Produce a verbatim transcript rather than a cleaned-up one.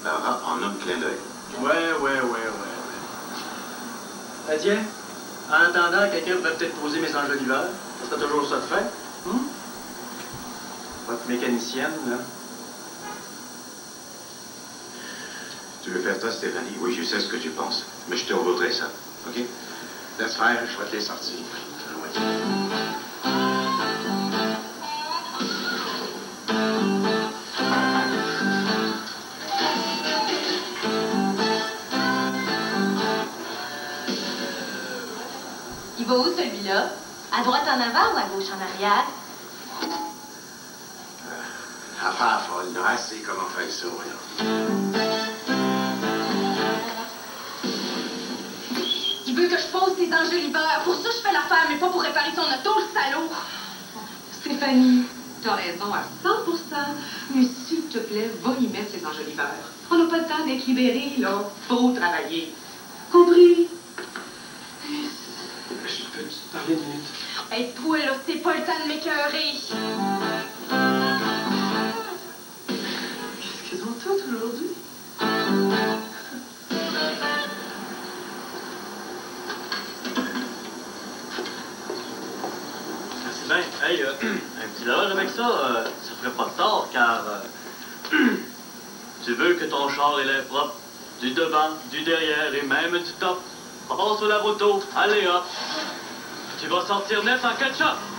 Lara en un clin d'œil. Ouais, ouais, ouais, ouais, ouais. Ah, tiens, en attendant, quelqu'un pourrait peut-être poser mes enjoliveurs. Ça serait toujours ça de fait. Hum? Votre mécanicienne, là. Tu veux faire ça, Stéphanie? Oui, je sais ce que tu penses. Mais je te revaudrai ça. OK? Laisse faire, je vais te les sortir. Ouais. Il va où, celui-là? À droite en avant ou à gauche en arrière? Euh, affaire folle, là. Assez comment faire ça, voyons. Il veut que je pose ses enjoliveurs. Pour ça, je fais l'affaire, mais pas pour réparer son auto, le salaud. Stéphanie, t'as raison à cent pour cent. Mais s'il te plaît, va y mettre ses enjoliveurs. On n'a pas le temps d'être libérés, là. Faut travailler. Compris? Je peux te parler une minute? Hey, toi, là, c'est pas le temps de m'écœurer. Qu'est-ce qu'ils ont toutes aujourd'hui? C'est bien. Hey, euh, un petit lavage avec ça, euh, ça ferait pas de tort, car euh, tu veux que ton char ait l'air propre, du devant, du derrière et même du top. Passe au lave-auto, allez hop. Tu vas sortir net en ketchup.